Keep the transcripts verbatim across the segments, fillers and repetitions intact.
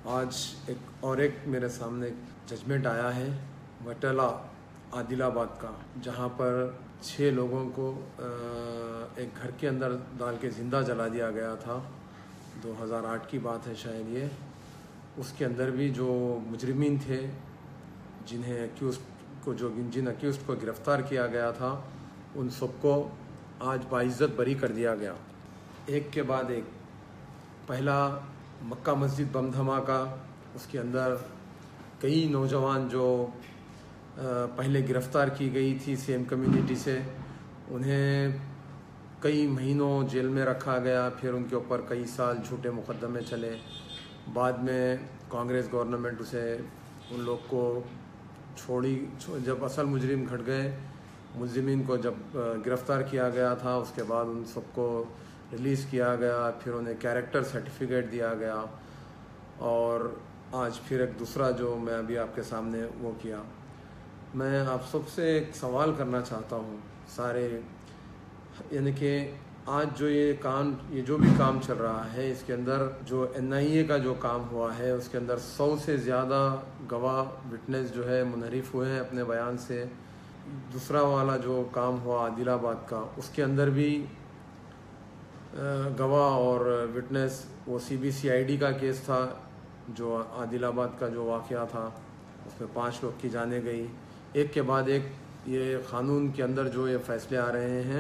आज एक और एक मेरे सामने जजमेंट आया है वटाला आदिलाबाद का, जहां पर छः लोगों को एक घर के अंदर डाल के ज़िंदा जला दिया गया था। दो हज़ार आठ की बात है शायद ये। उसके अंदर भी जो मुजरिमीन थे, जिन्हें अक्यूज़ को जो जिन अक्यूज़ को गिरफ़्तार किया गया था, उन सबको आज बाइज़्ज़त बरी कर दिया गया, एक के बाद एक। पहला मक्का मस्जिद बम धमाका, उसके अंदर कई नौजवान जो पहले गिरफ़्तार की गई थी सेम कम्युनिटी से, उन्हें कई महीनों जेल में रखा गया, फिर उनके ऊपर कई साल झूठे मुकदमे चले। बाद में कांग्रेस गवर्नमेंट उसे उन लोग को छोड़ी। जब असल मुजरिम घट गए, मुजरिमीन को जब गिरफ़्तार किया गया था, उसके बाद उन सबको रिलीज़ किया गया, फिर उन्हें कैरेक्टर सर्टिफिकेट दिया गया, और आज फिर एक दूसरा जो मैं अभी आपके सामने वो किया। मैं आप सबसे एक सवाल करना चाहता हूँ सारे, यानी कि आज जो ये काम ये जो भी काम चल रहा है, इसके अंदर जो एन आई ए का जो काम हुआ है, उसके अंदर सौ से ज़्यादा गवाह विटनेस जो है मुनहरिफ हुए हैं अपने बयान से। दूसरा वाला जो काम हुआ आदिलाबाद का, उसके अंदर भी गवाह और विटनेस, वो C B C I D का केस था जो आदिलाबाद का जो वाक़या था, उसमें पांच लोग की जाने गई। एक के बाद एक ये क़ानून के अंदर जो ये फ़ैसले आ रहे हैं,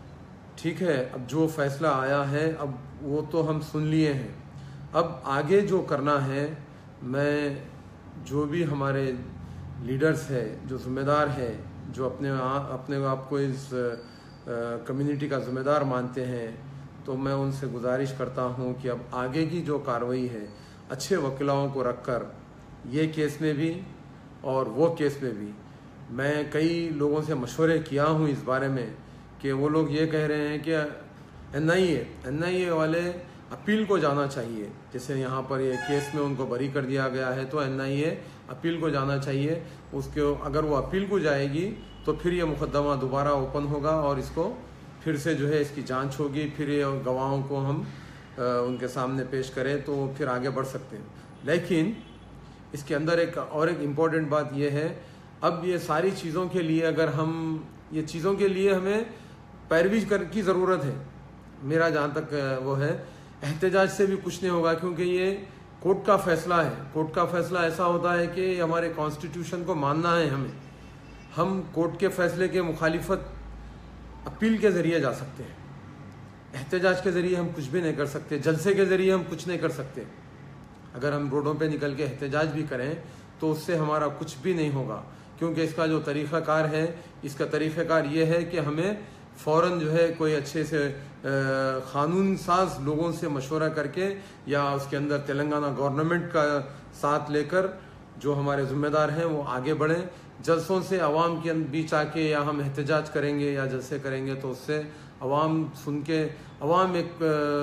ठीक है, अब जो फ़ैसला आया है अब वो तो हम सुन लिए हैं। अब आगे जो करना है, मैं जो भी हमारे लीडर्स है, जो ज़िम्मेदार है, जो अपने आ, अपने आप को इस कम्युनिटी का ज़िम्मेदार मानते हैं, तो मैं उनसे गुजारिश करता हूं कि अब आगे की जो कार्रवाई है, अच्छे वकीलों को रखकर, ये केस में भी और वो केस में भी, मैं कई लोगों से मशवरे किया हूं इस बारे में कि वो लोग ये कह रहे हैं कि एन आई ए एन आई ए वाले अपील को जाना चाहिए। जैसे यहाँ पर ये केस में उनको बरी कर दिया गया है, तो एन आई ए अपील को जाना चाहिए। उसके अगर वो अपील को जाएगी तो फिर ये मुकदमा दोबारा ओपन होगा और इसको फिर से जो है इसकी जांच होगी, फिर ये गवाहों को हम आ, उनके सामने पेश करें तो फिर आगे बढ़ सकते हैं। लेकिन इसके अंदर एक और एक इम्पॉर्टेंट बात यह है, अब ये सारी चीज़ों के लिए अगर हम ये चीज़ों के लिए हमें पैरवी कर की ज़रूरत है। मेरा जहाँ तक वो है, एहतजाज से भी कुछ नहीं होगा, क्योंकि ये कोर्ट का फ़ैसला है। कोर्ट का फ़ैसला ऐसा होता है कि हमारे कॉन्स्टिट्यूशन को मानना है हमें। हम कोर्ट के फ़ैसले के मुखालिफत अपील के ज़रिए जा सकते हैं, एहतजाज के ज़रिए हम कुछ भी नहीं कर सकते, जलसे के ज़रिए हम कुछ नहीं कर सकते। अगर हम रोडों पे निकल के एहतजाज भी करें तो उससे हमारा कुछ भी नहीं होगा, क्योंकि इसका जो तरीक़ाकार है, इसका तरीक़ाकार ये है कि हमें फ़ौरन जो है कोई अच्छे से क़ानून साज लोगों से मशवरा करके, या उसके अंदर तेलंगाना गवर्नमेंट का साथ लेकर जो हमारे ज़िम्मेदार हैं वो आगे बढ़ें। जलसों से आवाम के बीच आके या हम एहतजाज करेंगे या जलसे करेंगे तो उससे आवाम सुन के, आवाम एक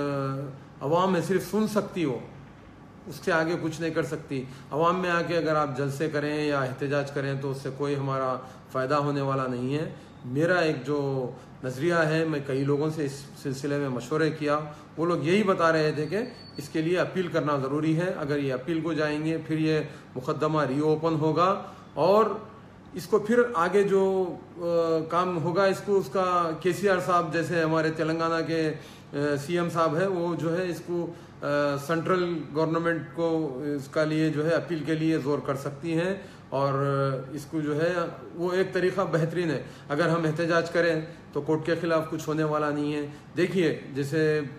आवाम में सिर्फ सुन सकती हो, उससे आगे कुछ नहीं कर सकती। आवाम में आके अगर आप जलसे करें या एहतजाज करें तो उससे कोई हमारा फ़ायदा होने वाला नहीं है। मेरा एक जो नज़रिया है, मैं कई लोगों से इस सिलसिले में मशवरे किया, वो लोग यही बता रहे थे कि इसके लिए अपील करना ज़रूरी है। अगर ये अपील को जाएंगे फिर ये मुकदमा रीओपन होगा और इसको फिर आगे जो आ, काम होगा, इसको उसका के सी आर साहब जैसे हमारे तेलंगाना के सी एम साहब है, वो जो है इसको आ, सेंट्रल गवर्नमेंट को इसका लिए जो है अपील के लिए ज़ोर कर सकती हैं, और इसको जो है वो एक तरीक़ा बेहतरीन है। अगर हम एहतजाज करें तो कोर्ट के ख़िलाफ़ कुछ होने वाला नहीं है। देखिए, जैसे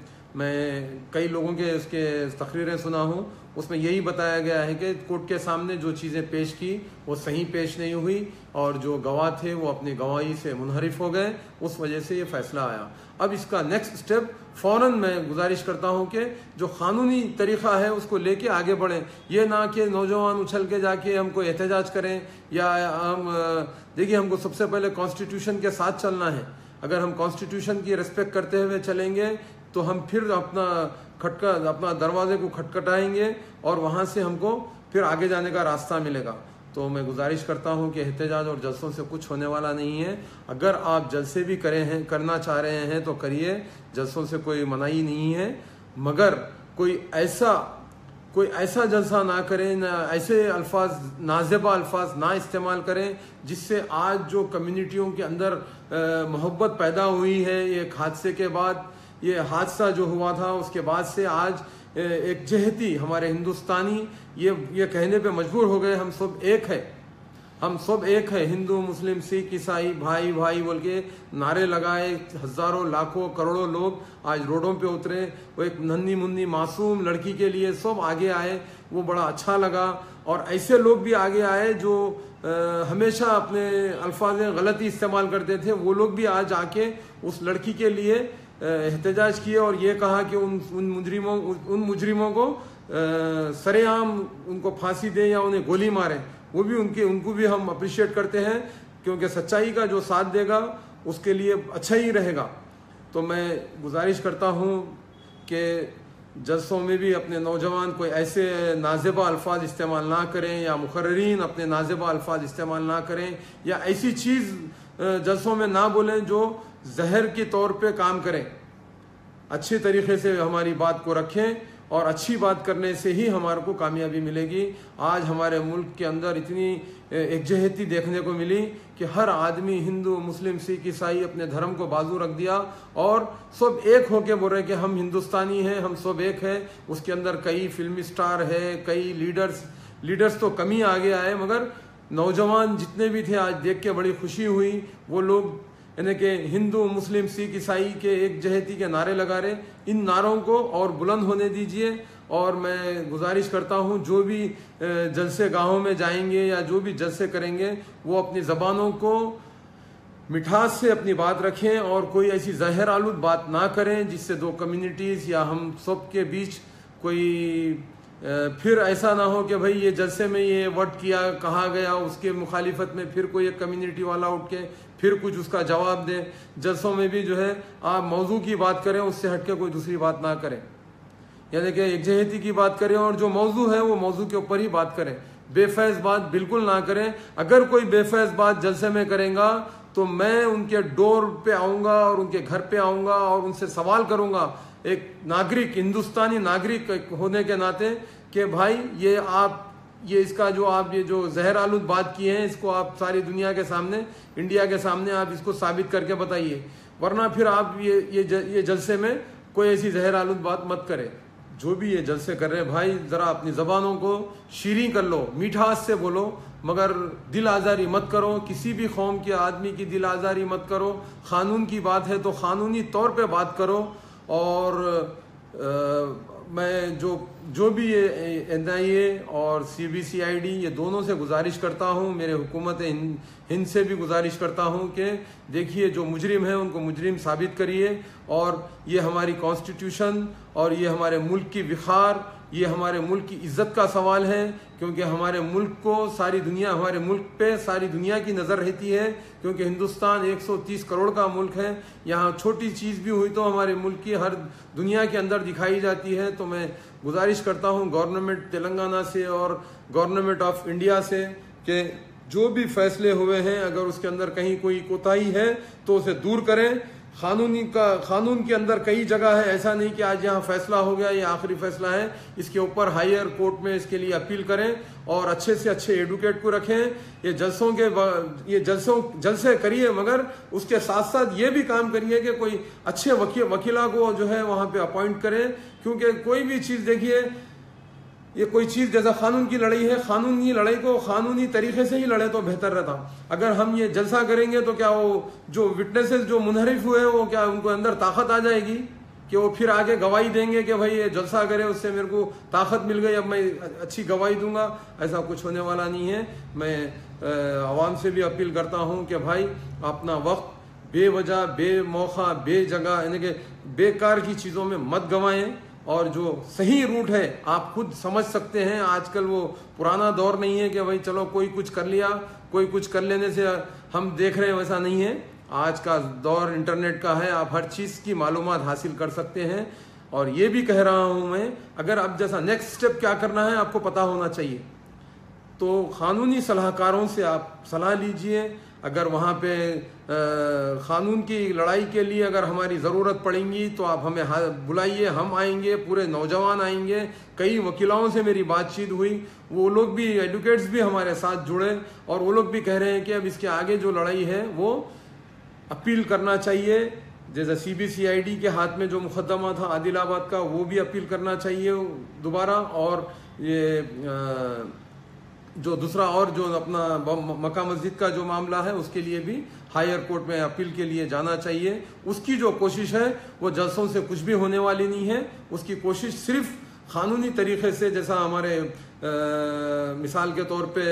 मैं कई लोगों के उसके तकरीरें सुना हूँ, उसमें यही बताया गया है कि कोर्ट के सामने जो चीज़ें पेश की वो सही पेश नहीं हुई, और जो गवाह थे वो अपनी गवाही से मुनहरिफ हो गए, उस वजह से ये फ़ैसला आया। अब इसका नेक्स्ट स्टेप फ़ौरन मैं गुजारिश करता हूँ कि जो क़ानूनी तरीक़ा है उसको लेके आगे बढ़ें। ये ना कि नौजवान उछल के जाके हमको एहतजाज करें, या हम देखिए, हमको सबसे पहले कॉन्स्टिट्यूशन के साथ चलना है। अगर हम कॉन्स्टिट्यूशन की रिस्पेक्ट करते हुए चलेंगे तो हम फिर अपना खटका अपना दरवाजे को खटखटाएंगे और वहाँ से हमको फिर आगे जाने का रास्ता मिलेगा। तो मैं गुजारिश करता हूं कि एहतजाज और जलसों से कुछ होने वाला नहीं है। अगर आप जलसे भी करें हैं करना चाह रहे हैं तो करिए, जलसों से कोई मनाही नहीं है, मगर कोई ऐसा कोई ऐसा जलसा ना करें, ना ऐसे अल्फाज, नाजेबा अल्फाज ना इस्तेमाल करें जिससे आज जो कम्युनिटियों के अंदर मोहब्बत पैदा हुई है एक हादसे के बाद, ये हादसा जो हुआ था उसके बाद से आज एक जहती हमारे हिंदुस्तानी ये ये कहने पे मजबूर हो गए हम सब एक है, हम सब एक है, हिंदू मुस्लिम सिख ईसाई भाई भाई बोल के नारे लगाए, हजारों लाखों करोड़ों लोग आज रोडों पे उतरे। वो एक नन्ही मुन्नी मासूम लड़की के लिए सब आगे आए, वो बड़ा अच्छा लगा। और ऐसे लोग भी आगे आए जो आ, हमेशा अपने अल्फाज गलती इस्तेमाल करते थे, वो लोग भी आज आके उस लड़की के लिए एहतजाज किए और ये कहा कि उन उन मुजरिमों उन मुजरिमों को सरेआम उनको फांसी दें या उन्हें गोली मारें। वो भी उनके उनको भी हम अप्रिशिएट करते हैं, क्योंकि सच्चाई का जो साथ देगा उसके लिए अच्छा ही रहेगा। तो मैं गुजारिश करता हूँ कि जलसों में भी अपने नौजवान कोई ऐसे नाजेबा अल्फाज इस्तेमाल ना करें या मुकर्रीन अपने नाजेबा अल्फाज इस्तेमाल ना करें या ऐसी चीज़ जलसों में ना बोलें जो जहर के तौर पे काम करें। अच्छे तरीके से हमारी बात को रखें और अच्छी बात करने से ही हमारे को कामयाबी मिलेगी। आज हमारे मुल्क के अंदर इतनी एकजहती देखने को मिली कि हर आदमी हिंदू मुस्लिम सिख ईसाई अपने धर्म को बाजू रख दिया और सब एक होके बोल रहे कि हम हिंदुस्तानी हैं, हम सब एक है। उसके अंदर कई फिल्मी स्टार है, कई लीडर्स लीडर्स तो कम ही आगे आए, मगर नौजवान जितने भी थे आज देख के बड़ी खुशी हुई। वो लोग यानी कि हिंदू मुस्लिम सिख ईसाई के एक जहती के नारे लगा रहे। इन नारों को और बुलंद होने दीजिए। और मैं गुजारिश करता हूँ जो भी जलसे गाहों में जाएंगे या जो भी जलसे करेंगे वो अपनी ज़बानों को मिठास से अपनी बात रखें और कोई ऐसी जहर आलूद बात ना करें जिससे दो कम्युनिटीज़ या हम सब के बीच कोई फिर ऐसा ना हो कि भाई ये जलसे में ये वर्ड किया कहा गया, उसके मुखालिफत में फिर कोई एक कम्युनिटी वाला उठ के फिर कुछ उसका जवाब दे। जलसों में भी जो है आप मौजू की बात करें, उससे हटके कोई दूसरी बात ना करें, यानी कि एकजहती की बात करें और जो मौजू है वो मौजू के ऊपर ही बात करें। बेफैज़ बात बिल्कुल ना करें। अगर कोई बेफैज़ बात जलसे में करेगा तो मैं उनके डोर पे आऊँगा और उनके घर पे आऊँगा और उनसे सवाल करूँगा एक नागरिक, हिंदुस्तानी नागरिक होने के नाते कि भाई ये आप ये इसका जो आप ये जो जहर आलूद बात की है इसको आप सारी दुनिया के सामने, इंडिया के सामने आप इसको साबित करके बताइए, वरना फिर आप ये ये ज, ये जलसे में कोई ऐसी जहर आलूद बात मत करें। जो भी ये जलसे कर रहे हैं भाई ज़रा अपनी ज़बानों को शीरीं कर लो, मीठास से बोलो, मगर दिल आज़ारी मत करो। किसी भी कौम के आदमी की दिल आज़ारी मत करो। क़ानून की बात है तो क़ानूनी तौर पे बात करो। और आ, मैं जो जो भी ये एन आई ए और सी बी सी आई डी ये दोनों से गुजारिश करता हूँ, मेरे हुकूमत हिंद हिंद से भी गुजारिश करता हूँ कि देखिए जो मुजरिम है उनको मुजरिम साबित करिए। और ये हमारी कॉन्स्टिट्यूशन और ये हमारे मुल्क की विखार, ये हमारे मुल्क की इज्जत का सवाल है, क्योंकि हमारे मुल्क को सारी दुनिया, हमारे मुल्क पे सारी दुनिया की नज़र रहती है, क्योंकि हिंदुस्तान एक सौ तीस करोड़ का मुल्क है। यहाँ छोटी चीज़ भी हुई तो हमारे मुल्क की हर दुनिया के अंदर दिखाई जाती है। तो मैं गुजारिश करता हूँ गवर्नमेंट तेलंगाना से और गवर्नमेंट ऑफ इंडिया से कि जो भी फैसले हुए हैं अगर उसके अंदर कहीं कोई कोताही है तो उसे दूर करें। कानूनी का कानून के अंदर कई जगह है, ऐसा नहीं कि आज यहाँ फैसला हो गया ये आखिरी फैसला है, इसके ऊपर हायर कोर्ट में इसके लिए अपील करें और अच्छे से अच्छे एडवोकेट को रखें। ये जलसों के ये जलसों जलसे करिए, मगर उसके साथ साथ ये भी काम करिए कि कोई अच्छे वकील वकीला को जो है वहाँ पे अपॉइंट करें, क्योंकि कोई भी चीज़ देखिए ये कोई चीज़ जैसा कानून की लड़ाई है, कानूनी लड़ाई को कानूनी तरीके से ही लड़े तो बेहतर रहता। अगर हम ये जलसा करेंगे तो क्या वो जो विटनेसेस जो मुनहरिफ हुए वो क्या उनको अंदर ताकत आ जाएगी कि वो फिर आगे गवाही देंगे कि भाई ये जलसा करे उससे मेरे को ताकत मिल गई, अब मैं अच्छी गवाही दूंगा। ऐसा कुछ होने वाला नहीं है। मैं आवाम से भी अपील करता हूँ कि भाई अपना वक्त बेवजह बेमौका बेजगह यानी कि बेकार की चीज़ों में मत गंवाएं और जो सही रूट है आप खुद समझ सकते हैं। आजकल वो पुराना दौर नहीं है कि भाई चलो कोई कुछ कर लिया, कोई कुछ कर लेने से हम देख रहे हैं, वैसा नहीं है। आज का दौर इंटरनेट का है, आप हर चीज़ की मालूमात हासिल कर सकते हैं। और ये भी कह रहा हूँ मैं, अगर अब जैसा नेक्स्ट स्टेप क्या करना है आपको पता होना चाहिए, तो कानूनी सलाहकारों से आप सलाह लीजिए। अगर वहाँ पे क़ानून की लड़ाई के लिए अगर हमारी ज़रूरत पड़ेगी तो आप हमें बुलाइए, हम आएंगे, पूरे नौजवान आएंगे। कई वकीलों से मेरी बातचीत हुई, वो लोग भी, एडवोकेट्स भी हमारे साथ जुड़े और वो लोग भी कह रहे हैं कि अब इसके आगे जो लड़ाई है वो अपील करना चाहिए। जैसे सी बी सी आई डी के हाथ में जो मुकदमा था आदिलाबाद का, वो भी अपील करना चाहिए दोबारा। और ये जो दूसरा और जो अपना मक्का मस्जिद का जो मामला है उसके लिए भी हायर कोर्ट में अपील के लिए जाना चाहिए। उसकी जो कोशिश है वो जल्सों से कुछ भी होने वाली नहीं है। उसकी कोशिश सिर्फ कानूनी तरीके से, जैसा हमारे आ, मिसाल के तौर पे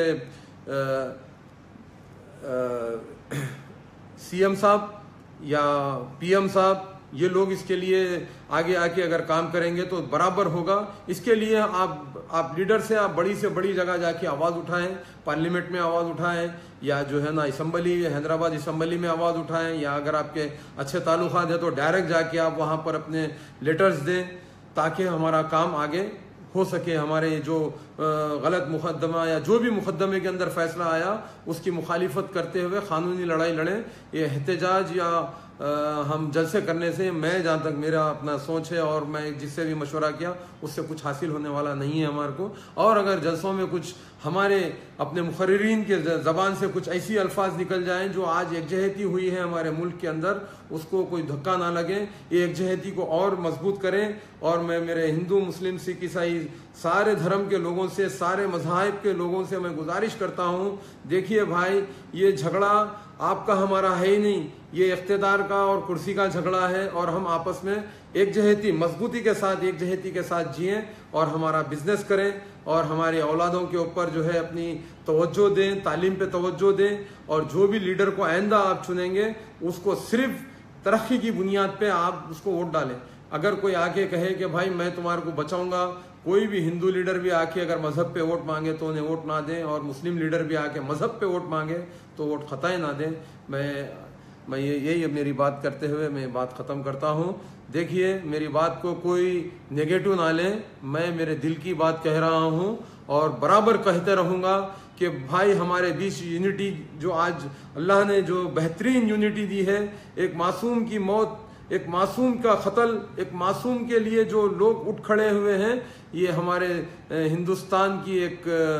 सी एम साहब या पी एम साहब, ये लोग इसके लिए आगे आके अगर काम करेंगे तो बराबर होगा। इसके लिए आप आप लीडर से आप बड़ी से बड़ी जगह जाके आवाज़ उठाएं, पार्लियामेंट में आवाज़ उठाएं, या जो है ना असम्बली, हैदराबाद असम्बली में आवाज़ उठाएं, या अगर आपके अच्छे ताल्लुकात है तो डायरेक्ट जाके आप वहाँ पर अपने लेटर्स दें, ताकि हमारा काम आगे हो सके। हमारे जो गलत मुकदमा या जो भी मुकदमे के अंदर फैसला आया उसकी मुखालिफत करते हुए कानूनी लड़ाई लड़ें। ये एहतजाज या आ, हम जलसे करने से, मैं जहाँ तक मेरा अपना सोच है और मैं जिससे भी मशवरा किया उससे कुछ हासिल होने वाला नहीं है हमारे को। और अगर जलसों में कुछ हमारे अपने मुखर्रिरीन के ज़बान से कुछ ऐसी अल्फाज निकल जाएं जो आज एकजहती हुई है हमारे मुल्क के अंदर, उसको कोई धक्का ना लगे, ये एकजहती को और मजबूत करें। और मैं मेरे हिंदू, मुस्लिम, सिख, ईसाई सारे धर्म के लोगों से, सारे मज़ाहिब के लोगों से मैं गुजारिश करता हूँ, देखिए भाई, ये झगड़ा आपका हमारा है ही नहीं, ये इख्तिदार का और कुर्सी का झगड़ा है। और हम आपस में एकजहती, मजबूती के साथ, एकजहती के साथ जिएं और हमारा बिजनेस करें और हमारे औलादों के ऊपर जो है अपनी तवज्जो दें, तालीम पे तवज्जो दें। और जो भी लीडर को आइंदा आप चुनेंगे उसको सिर्फ तरक्की की बुनियाद पे आप उसको वोट डालें। अगर कोई आके कहे कि भाई मैं तुम्हारे को बचाऊंगा, कोई भी हिंदू लीडर भी आके अगर मजहब पे वोट मांगे तो उन्हें वोट ना दें, और मुस्लिम लीडर भी आके मजहब पे वोट मांगे तो वोट खताएं ना दें। मैं मैं ये यही मेरी बात करते हुए मैं बात ख़त्म करता हूँ। देखिए, मेरी बात को कोई नेगेटिव ना लें, मैं मेरे दिल की बात कह रहा हूँ और बराबर कहते रहूँगा कि भाई हमारे बीच यूनिटी, जो आज अल्लाह ने जो बेहतरीन यूनिटी दी है, एक मासूम की मौत, एक मासूम का कत्ल, एक मासूम के लिए जो लोग उठ खड़े हुए हैं, ये हमारे हिंदुस्तान की एक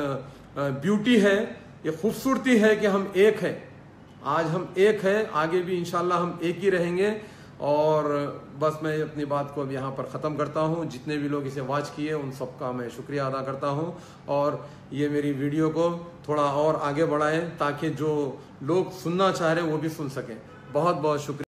ब्यूटी है, ये खूबसूरती है कि हम एक हैं। आज हम एक हैं, आगे भी इंशाल्लाह हम एक ही रहेंगे। और बस मैं अपनी बात को अब यहाँ पर ख़त्म करता हूँ। जितने भी लोग इसे वॉच किए उन सबका मैं शुक्रिया अदा करता हूँ, और ये मेरी वीडियो को थोड़ा और आगे बढ़ाएं ताकि जो लोग सुनना चाह रहे हैं वो भी सुन सकें। बहुत बहुत शुक्रिया।